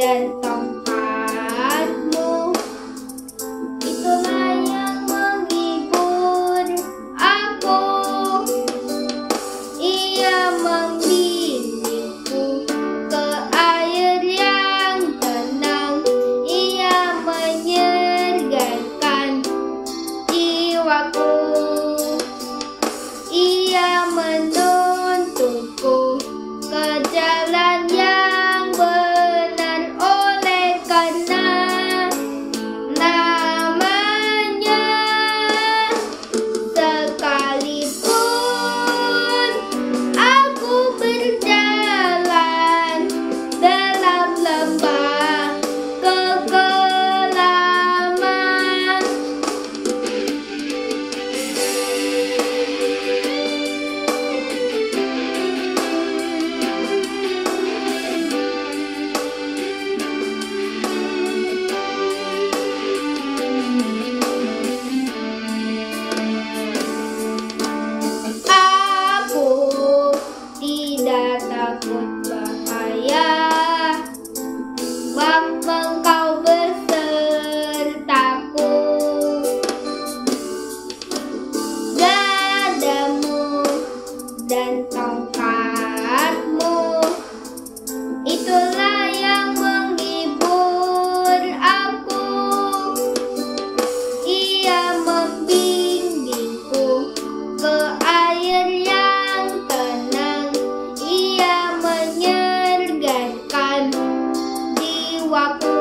dan tongkatmu. Itulah yang menghibur aku. Ia membimbingku ke air yang tenang. Ia menyegarkan jiwaku. Ia menuntunku ke jalan yang benar, oleh karena namanya. Sekalipun aku berjalan dalam lembah kekelaman, aku tidak takut bahaya, sebab Engkau besertaku. Gadamu dan tongkatmu, itulah yang menghibur aku. Ia membimbingku ke air yang tenang. Ia menyegarkan jiwaku.